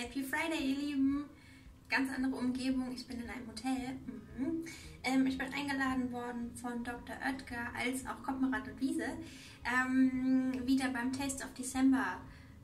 Happy Friday, ihr Lieben! Ganz andere Umgebung, ich bin in einem Hotel. Ich bin eingeladen worden von Dr. Oetker als auch Koppenrad und Wiese wieder beim Taste of December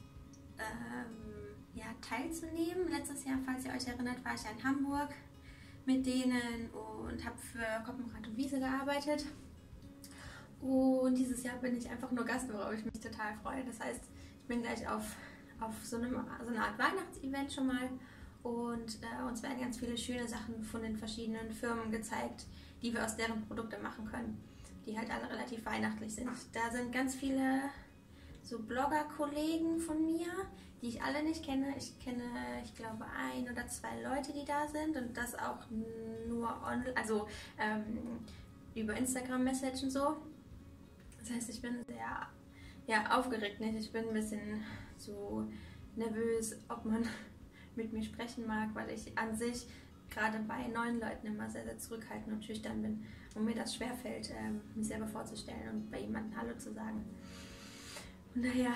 teilzunehmen. Letztes Jahr, falls ihr euch erinnert, war ich ja in Hamburg mit denen und habe für Koppenrad und Wiese gearbeitet. Und dieses Jahr bin ich einfach nur Gast, worauf ich mich total freue. Das heißt, ich bin gleich auf so eine Art Weihnachtsevent schon mal und uns werden ganz viele schöne Sachen von den verschiedenen Firmen gezeigt, die wir aus deren Produkte machen können, die halt alle relativ weihnachtlich sind. Da sind ganz viele so Blogger-Kollegen von mir, die ich alle nicht kenne. Ich kenne, ich glaube, 1 oder 2 Leute, die da sind und das auch nur online, also über Instagram-Message und so. Das heißt, ich bin sehr aufgeregt, nicht? Ich bin ein bisschen so nervös, ob man mit mir sprechen mag, weil ich an sich gerade bei neuen Leuten immer sehr, sehr zurückhaltend und schüchtern bin und mir das schwerfällt, mich selber vorzustellen und bei jemandem Hallo zu sagen. Und daher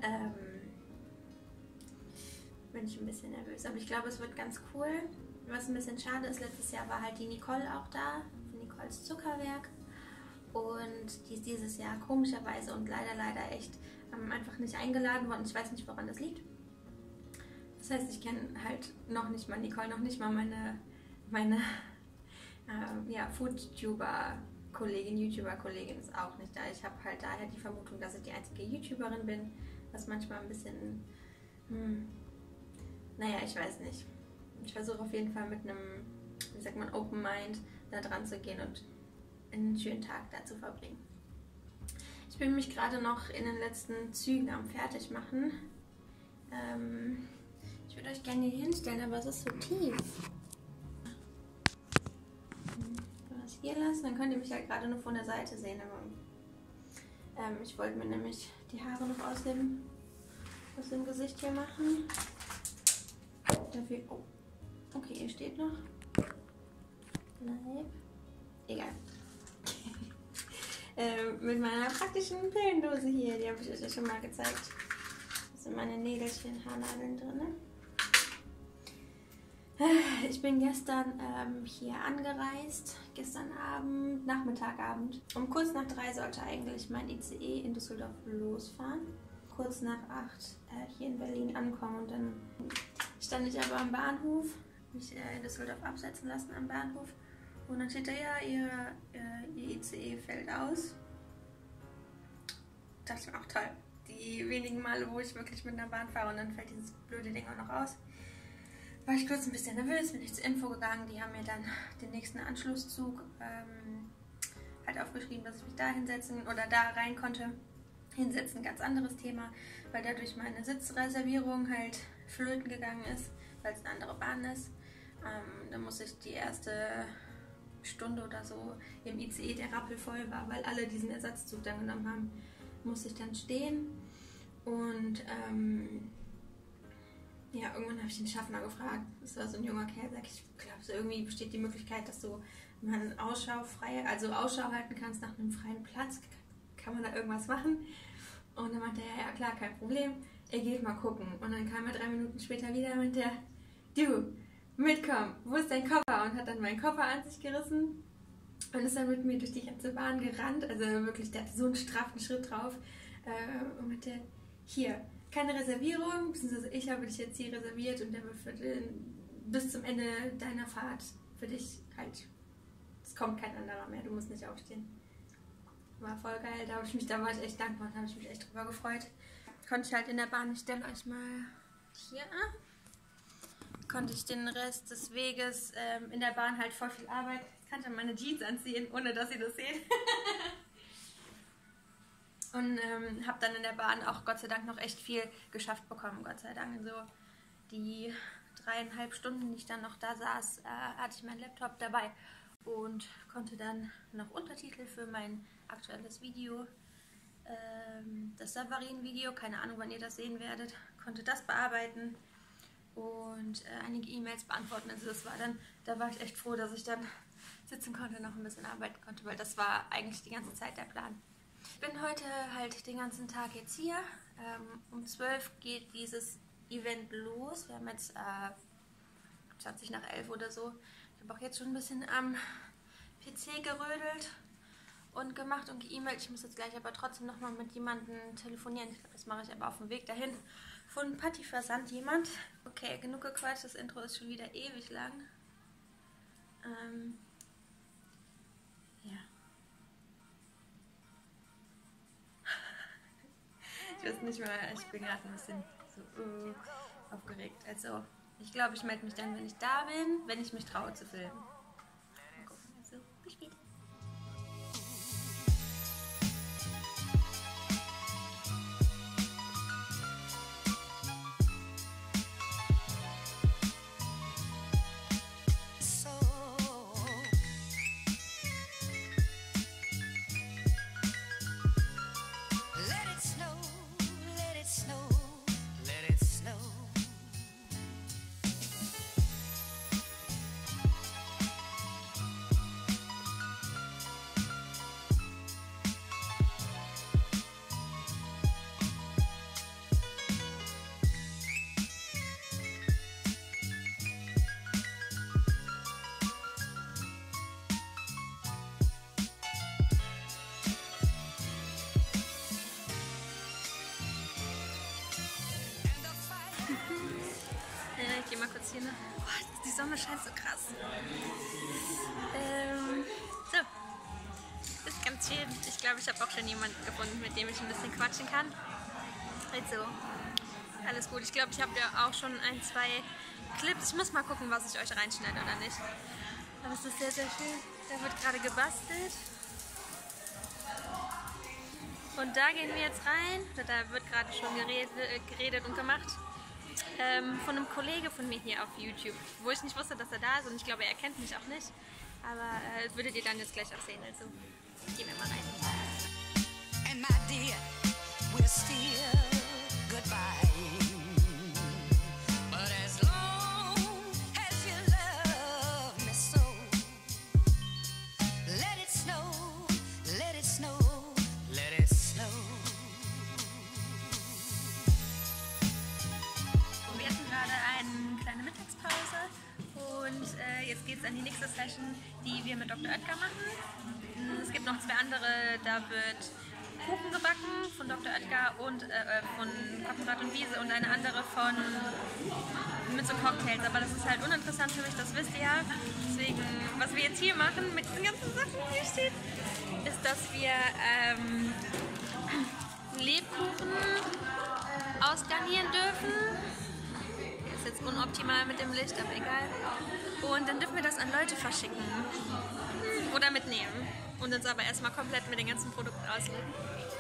bin ich ein bisschen nervös, aber ich glaube, es wird ganz cool. Was ein bisschen schade ist, letztes Jahr war halt die Nicole auch da, von Nicoles Zuckerwerk. Und die ist dieses Jahr komischerweise und leider echt einfach nicht eingeladen worden. Ich weiß nicht, woran das liegt. Das heißt, ich kenne halt noch nicht mal Nicole, noch nicht mal meine Food-Tuber-Kollegin, YouTuber-Kollegin ist auch nicht da. Ich habe halt daher die Vermutung, dass ich die einzige YouTuberin bin, was manchmal ein bisschen, ich weiß nicht. Ich versuche auf jeden Fall mit einem, wie sagt man, Open Mind da dran zu gehen und einen schönen Tag da zu verbringen. Ich bin mich gerade noch in den letzten Zügen am Fertigmachen. Ich würde euch gerne hier hinstellen, aber es ist so tief. Wenn wir das hier lassen, dann könnt ihr mich halt gerade nur von der Seite sehen. Aber ich wollte mir nämlich die Haare noch aus dem Gesicht hier machen. Dafür, oh, okay, ihr steht noch. Nein, egal. Mit meiner praktischen Pillendose hier, die habe ich euch ja schon mal gezeigt. Da sind meine Nägelchen, Haarnadeln drin. Ich bin gestern hier angereist, gestern Abend, Nachmittagabend. Um kurz nach 3 sollte eigentlich mein ICE in Düsseldorf losfahren. Kurz nach 8 hier in Berlin ankommen und dann stand ich aber am Bahnhof, mich in Düsseldorf absetzen lassen am Bahnhof. Und dann steht da, ja, ihr ICE fällt aus. Da dachte ich mir auch toll. Die wenigen Male, wo ich wirklich mit einer Bahn fahre und dann fällt dieses blöde Ding auch noch aus, war ich kurz ein bisschen nervös, bin ich zur Info gegangen. Die haben mir dann den nächsten Anschlusszug halt aufgeschrieben, dass ich mich da hinsetzen oder da rein konnte. Hinsetzen, ganz anderes Thema, weil dadurch meine Sitzreservierung halt flöten gegangen ist, weil es eine andere Bahn ist. Da muss ich die erste Stunde oder so im ICE, der rappelvoll war, weil alle diesen Ersatzzug dann genommen haben, musste ich dann stehen und irgendwann habe ich den Schaffner gefragt, das war so ein junger Kerl, sag ich glaube, so irgendwie besteht die Möglichkeit, dass du mal Ausschau halten kannst nach einem freien Platz, kann man da irgendwas machen? Und dann meinte er, ja klar, kein Problem, er geht mal gucken. Und dann kam er 3 Minuten später wieder und meinte er, du, mitkommen, wo ist dein Koffer? Und hat dann meinen Koffer an sich gerissen und ist dann mit mir durch die ganze Bahn gerannt. Also wirklich, der hatte so einen straffen Schritt drauf. Und meinte, hier, keine Reservierung, beziehungsweise ich habe dich jetzt hier reserviert und der wird bis zum Ende deiner Fahrt für dich halt, es kommt kein anderer mehr, du musst nicht aufstehen. War voll geil, da war ich echt dankbar, da habe ich mich echt drüber gefreut. Konnte ich halt in der Bahn, ich stelle euch mal hier an. Konnte ich den Rest des Weges in der Bahn halt voll viel Arbeit. Ich kann schon meine Jeans anziehen, ohne dass ihr das seht. Und habe dann in der Bahn auch Gott sei Dank noch echt viel geschafft bekommen. Gott sei Dank. So die 3,5 Stunden, die ich dann noch da saß, hatte ich meinen Laptop dabei und konnte dann noch Untertitel für mein aktuelles Video, das Savarin-Video, keine Ahnung, wann ihr das sehen werdet, konnte das bearbeiten und einige E-Mails beantworten. Also das war dann, da war ich echt froh, dass ich dann sitzen konnte, noch ein bisschen arbeiten konnte, weil das war eigentlich die ganze Zeit der Plan. Ich bin heute halt den ganzen Tag jetzt hier. Um 12 geht dieses Event los. Wir haben jetzt 20 nach 11 oder so. Ich habe auch jetzt schon ein bisschen am PC gerödelt und gemacht und geemailt. Ich muss jetzt gleich aber trotzdem nochmal mit jemandem telefonieren. Ich glaube, das mache ich aber auf dem Weg dahin. Von Patti Versand jemand. Okay, genug gequatscht. Das Intro ist schon wieder ewig lang. Ja. Ich weiß nicht mehr, ich bin gerade ein bisschen so aufgeregt. Also, ich glaube, ich melde mich dann, wenn ich da bin, wenn ich mich traue zu filmen. Mal gucken. Also, bis später. Ich gehe mal kurz hier nach. Oh, die Sonne scheint so krass. So. Ist ganz schön. Ich glaube, ich habe auch schon jemanden gefunden, mit dem ich ein bisschen quatschen kann. Also, alles gut. Ich glaube, ich habe ja auch schon 1, 2 Clips. Ich muss mal gucken, was ich euch reinschneide oder nicht. Aber es ist sehr, sehr schön. Da wird gerade gebastelt. Und da gehen wir jetzt rein. Da wird gerade schon geredet und gemacht. Von einem Kollege von mir hier auf YouTube, wo ich nicht wusste, dass er da ist und ich glaube, er kennt mich auch nicht. Aber das würdet ihr dann jetzt gleich auch sehen. Also gehen wir mal rein. And my dear, we're still goodbye. But as long as you love me so, let it snow, let it snow, let it snow. Wir hatten gerade eine kleine Mittagspause und jetzt geht es an die nächste Session, die wir mit Dr. Oetker machen. Es gibt noch 2 andere, da wird Kuchen gebacken von Dr. Oetker und von Koppenrad und Wiese und eine andere von mit so Cocktails. Aber das ist halt uninteressant für mich, das wisst ihr ja. Deswegen, was wir jetzt hier machen mit diesen ganzen Sachen, die hier stehen, ist, dass wir Lebkuchen ausgarnieren dürfen. Ist jetzt unoptimal mit dem Licht, aber egal. Und dann dürfen wir das an Leute verschicken. Oder mitnehmen. Und uns aber erstmal komplett mit den ganzen Produkten ausleben.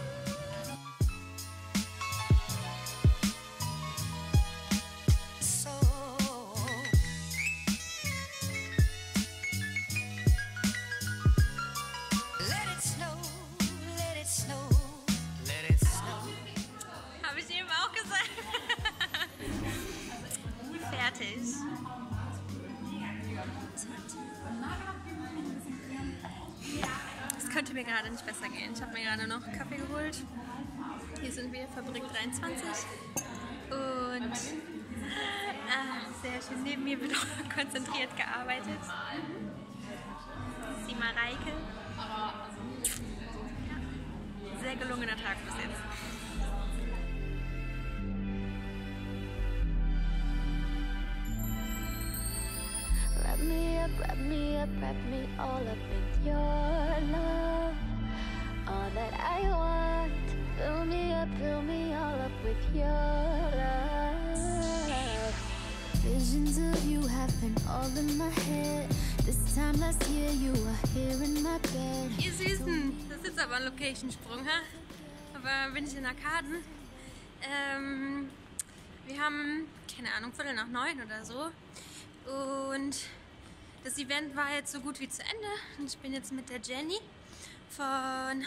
Habe ich eben auch gesagt. Fertig. Es könnte mir gerade nicht besser gehen. Ich habe mir gerade noch Kaffee geholt. Hier sind wir, Fabrik 23. Und sehr schön. Neben mir wird auch konzentriert gearbeitet. Das ist die Mareike. Sehr gelungener Tag bis jetzt. Wrap me all up in your love. All that I want. Fill me all up with your love. Visions of you have been all in my head. This time last year you were here in my bed. Ihr Süßen, das ist jetzt aber ein Location-Sprung, ha? Aber bin ich in Arkaden. Wir haben, keine Ahnung, 8:45 oder so. Und das Event war jetzt so gut wie zu Ende. Und ich bin jetzt mit der Jenny von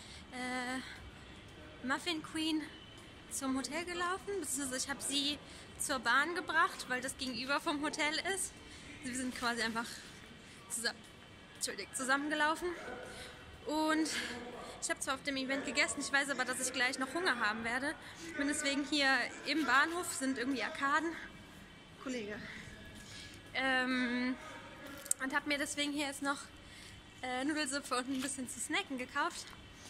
Muffin Queen zum Hotel gelaufen. Beziehungsweise ich habe sie zur Bahn gebracht, weil das gegenüber vom Hotel ist. Wir sind quasi einfach zusammengelaufen. Und Ich habe zwar auf dem Event gegessen, ich weiß aber, dass ich gleich noch Hunger haben werde. Bin deswegen hier im Bahnhof, sind irgendwie Arkaden. Kollege. Und habe mir deswegen hier jetzt noch Nudelsuppe und ein bisschen zu snacken gekauft.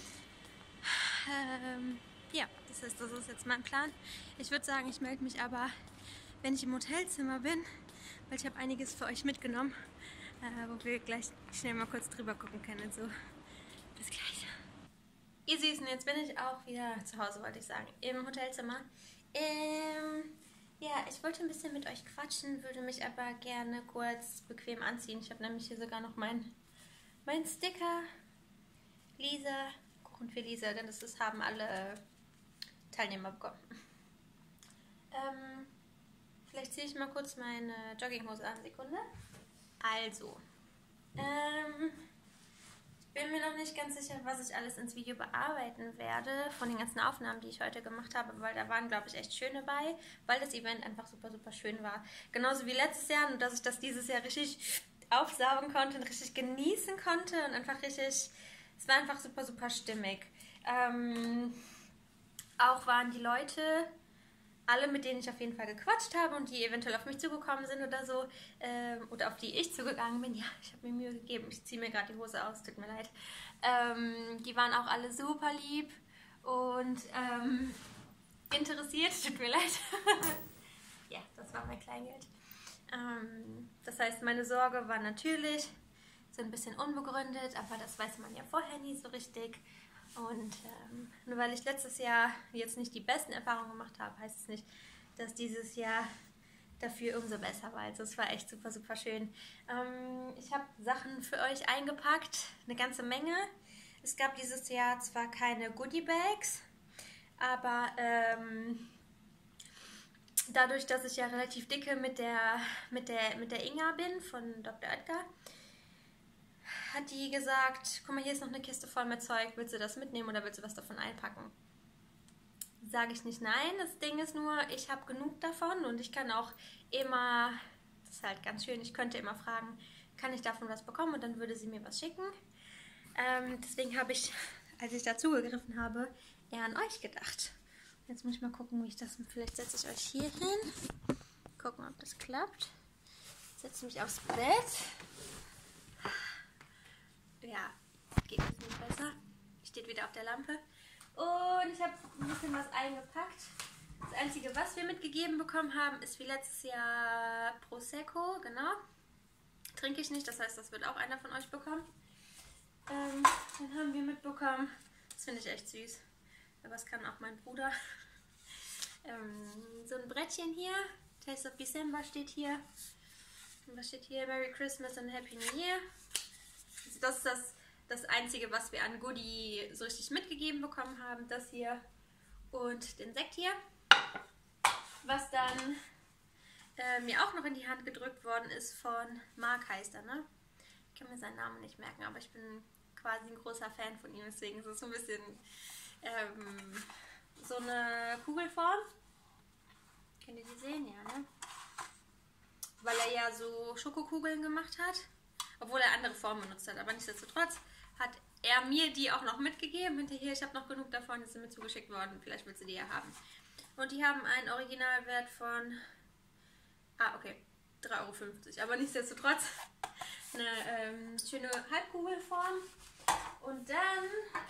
Ja, das heißt, das ist jetzt mein Plan. Ich würde sagen, ich melde mich aber, wenn ich im Hotelzimmer bin, weil ich habe einiges für euch mitgenommen, wo wir gleich schnell mal kurz drüber gucken können und so. Bis gleich. Ihr Süßen, jetzt bin ich auch wieder zu Hause, wollte ich sagen, im Hotelzimmer. Ja, ich wollte ein bisschen mit euch quatschen, würde mich aber gerne kurz bequem anziehen. Ich habe nämlich hier sogar noch meinen Sticker. Lisa, Kuchen für Lisa, denn das haben alle Teilnehmer bekommen. Vielleicht ziehe ich mal kurz meine Jogginghose an. Sekunde. Also, ich bin mir noch nicht ganz sicher, was ich alles ins Video bearbeiten werde von den ganzen Aufnahmen, die ich heute gemacht habe, weil da waren, glaube ich, echt schöne bei, weil das Event einfach super, super schön war. Genauso wie letztes Jahr, nur dass ich das dieses Jahr richtig aufsaugen konnte und richtig genießen konnte und einfach richtig, es war einfach super, super stimmig. Auch waren die Leute, alle, mit denen ich auf jeden Fall gequatscht habe und die eventuell auf mich zugekommen sind oder so, oder auf die ich zugegangen bin, ja, ich habe mir Mühe gegeben, ich ziehe mir gerade die Hose aus, tut mir leid, die waren auch alle super lieb und interessiert, tut mir leid. Ja, das war mein Kleingeld. Das heißt, meine Sorge war natürlich so ein bisschen unbegründet, aber das weiß man ja vorher nie so richtig. Und nur weil ich letztes Jahr jetzt nicht die besten Erfahrungen gemacht habe, heißt es nicht, dass dieses Jahr dafür umso besser war. Also es war echt super, super schön. Ich habe Sachen für euch eingepackt, eine ganze Menge. Es gab dieses Jahr zwar keine Goodie-Bags, aber dadurch, dass ich ja relativ dicke mit der Inga bin von Dr. Oetker, hat die gesagt, guck mal, hier ist noch eine Kiste voll mit Zeug, willst du das mitnehmen oder willst du was davon einpacken? Sage ich nicht nein, das Ding ist nur, ich habe genug davon und ich kann auch immer, das ist halt ganz schön, ich könnte immer fragen, kann ich davon was bekommen und dann würde sie mir was schicken. Deswegen habe ich, als ich dazu gegriffen habe, eher an euch gedacht. Jetzt muss ich mal gucken, wie ich das, vielleicht setze ich euch hier hin, gucken, ob das klappt. Setze mich aufs Bett. Ja, geht jetzt nicht besser. Steht wieder auf der Lampe. Und ich habe ein bisschen was eingepackt. Das Einzige, was wir mitgegeben bekommen haben, ist wie letztes Jahr Prosecco, genau. Trinke ich nicht, das heißt, das wird auch einer von euch bekommen. Dann haben wir mitbekommen, das finde ich echt süß, aber das kann auch mein Bruder. So ein Brettchen hier, Taste of December steht hier. Und was steht hier? Merry Christmas and Happy New Year. Das ist das Einzige, was wir an Goodie so richtig mitgegeben bekommen haben. Das hier und den Sekt hier. Was dann mir auch noch in die Hand gedrückt worden ist von Marc, heißt er, ne? Ich kann mir seinen Namen nicht merken, aber ich bin quasi ein großer Fan von ihm. Deswegen ist es so ein bisschen so eine Kugelform. Könnt ihr die sehen? Ja, ne? Weil er ja so Schokokugeln gemacht hat. Obwohl er andere Formen benutzt hat. Aber nichtsdestotrotz hat er mir die auch noch mitgegeben. Hinterher, ich habe noch genug davon, die sind mir zugeschickt worden. Vielleicht willst du die ja haben. Und die haben einen Originalwert von, okay, 3,50 €. Aber nichtsdestotrotz eine schöne Halbkugelform. Und dann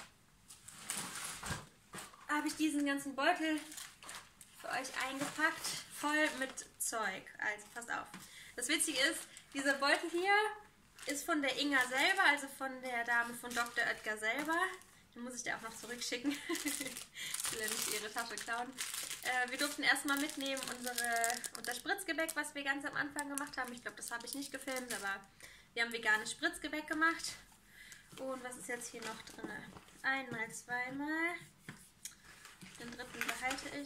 habe ich diesen ganzen Beutel für euch eingepackt. Voll mit Zeug. Also passt auf. Das Witzige ist, dieser Beutel hier ist von der Inga selber, also von der Dame von Dr. Oetker selber. Den muss ich dir auch noch zurückschicken. Ich will ja nicht ihre Tasche klauen. Wir durften erstmal mitnehmen unser Spritzgebäck, was wir ganz am Anfang gemacht haben. Ich glaube, das habe ich nicht gefilmt, aber wir haben veganes Spritzgebäck gemacht. Und was ist jetzt hier noch drin? Einmal, zweimal. Den dritten behalte ich.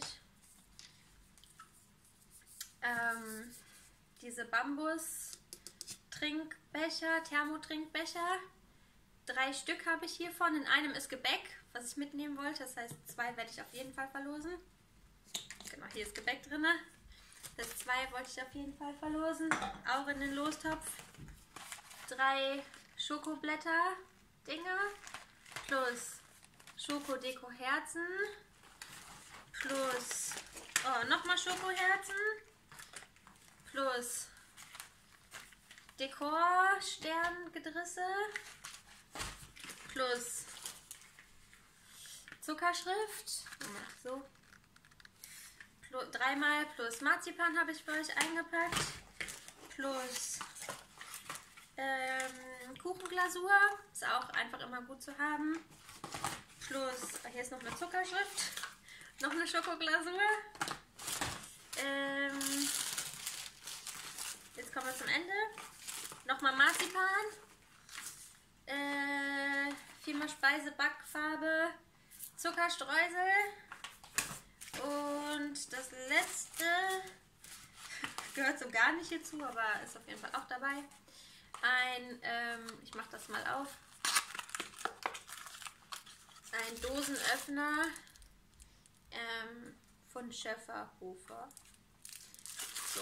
Diese Bambus-Trinkbecher, Thermotrinkbecher. 3 Stück habe ich hiervon. In einem ist Gebäck, was ich mitnehmen wollte. Das heißt, 2 werde ich auf jeden Fall verlosen. Genau, hier ist Gebäck drin. Das 2 wollte ich auf jeden Fall verlosen. Auch in den Lostopf. 3 Schokoblätter, Dinger. Plus Schokodeko-Herzen plus nochmal Schokoherzen plus Dekor-Sterngedrisse plus Zuckerschrift. So. Dreimal plus Marzipan habe ich für euch eingepackt. Plus Kuchenglasur. Ist auch einfach immer gut zu haben. Plus, hier ist noch eine Zuckerschrift. Noch eine Schokoglasur. Jetzt kommen wir zum Ende. Nochmal Marzipan. 4-mal Speisebackfarbe. Zuckerstreusel. Und das letzte gehört so gar nicht hierzu, aber ist auf jeden Fall auch dabei. Ich mache das mal auf. Ein Dosenöffner von Schäferhofer. So,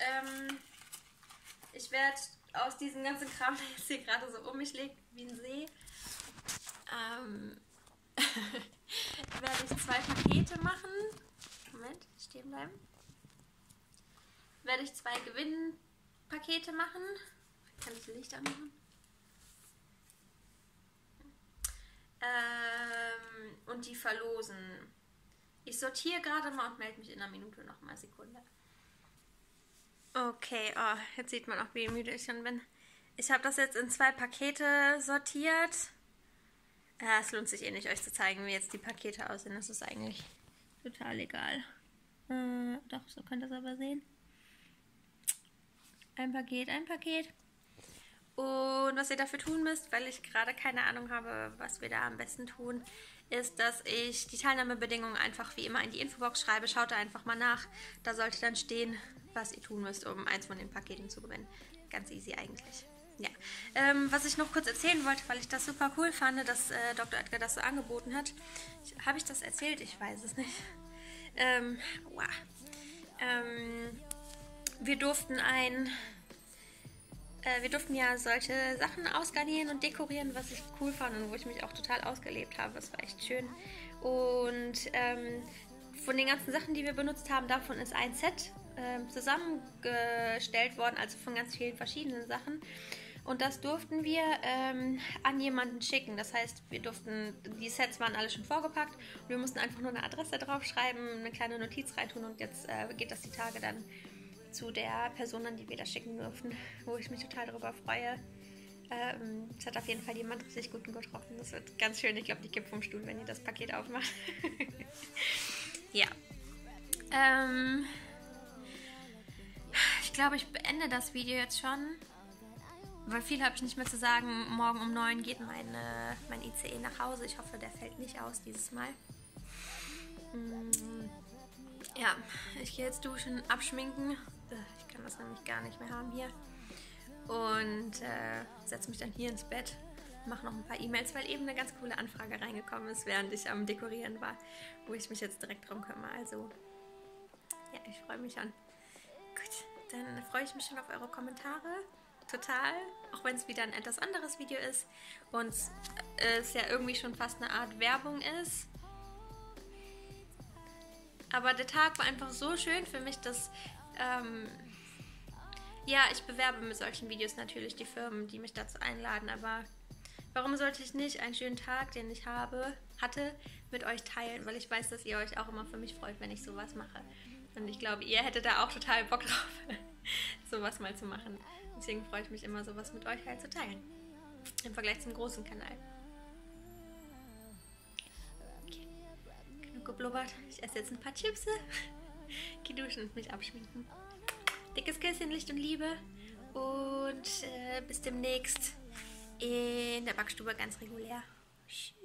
ich werde aus diesem ganzen Kram, der jetzt hier gerade so um mich liegt, wie ein See, werde ich 2 Pakete machen. Moment, stehen bleiben. Werde ich 2 Gewinnpakete machen. Kann ich das Licht anmachen? Und die verlosen. Ich sortiere gerade mal und melde mich in einer Minute nochmal. Sekunde. Okay, jetzt sieht man auch, wie müde ich schon bin. Ich habe das jetzt in 2 Pakete sortiert. Es lohnt sich eh nicht, euch zu zeigen, wie jetzt die Pakete aussehen. Das ist eigentlich total egal. Doch, so könnt ihr es aber sehen. Ein Paket, ein Paket. Und was ihr dafür tun müsst, weil ich gerade keine Ahnung habe, was wir da am besten tun, ist, dass ich die Teilnahmebedingungen einfach wie immer in die Infobox schreibe. Schaut da einfach mal nach. Da sollte dann stehen, was ihr tun müsst, um eins von den Paketen zu gewinnen. Ganz easy eigentlich. Ja. Was ich noch kurz erzählen wollte, weil ich das super cool fand, dass Dr. Oetker das so angeboten hat. Habe ich das erzählt? Ich weiß es nicht. Wow. Wir durften ja solche Sachen ausgarnieren und dekorieren, was ich cool fand und wo ich mich auch total ausgelebt habe. Das war echt schön. Und von den ganzen Sachen, die wir benutzt haben, davon ist ein Set zusammengestellt worden, also von ganz vielen verschiedenen Sachen. Und das durften wir an jemanden schicken. Das heißt, die Sets waren alle schon vorgepackt und wir mussten einfach nur eine Adresse draufschreiben, eine kleine Notiz reintun und jetzt geht das die Tage dann zu der Person, an die wir das schicken durften, wo ich mich total darüber freue. Es hat auf jeden Fall jemand richtig gut getroffen. Das wird ganz schön. Ich glaube, ich kippe vom Stuhl, wenn ihr das Paket aufmacht. Ja. Ich glaube, ich beende das Video jetzt schon, weil viel habe ich nicht mehr zu sagen. Morgen um 9 geht mein ICE nach Hause. Ich hoffe, der fällt nicht aus dieses Mal. Ja, ich gehe jetzt duschen, abschminken. Ich kann das nämlich gar nicht mehr haben hier. Und setze mich dann hier ins Bett. Mache noch ein paar E-Mails, weil eben eine ganz coole Anfrage reingekommen ist, während ich am Dekorieren war, wo ich mich jetzt direkt drum kümmere. Also, ja, ich freue mich schon. Gut, dann freue ich mich schon auf eure Kommentare. Total. Auch wenn es wieder ein etwas anderes Video ist und es ja irgendwie schon fast eine Art Werbung ist. Aber der Tag war einfach so schön für mich, dass, ja, ich bewerbe mit solchen Videos natürlich die Firmen, die mich dazu einladen, aber warum sollte ich nicht einen schönen Tag, den ich hatte, mit euch teilen, weil ich weiß, dass ihr euch auch immer für mich freut, wenn ich sowas mache. Und ich glaube, ihr hättet da auch total Bock drauf, sowas mal zu machen. Deswegen freue ich mich immer, sowas mit euch halt zu teilen. Im Vergleich zum großen Kanal. Okay. Genug geblubbert. Ich esse jetzt ein paar Chips. Geh duschen und mich abschminken. Dickes Küsschen, Licht und Liebe. Und bis demnächst in der Backstube ganz regulär.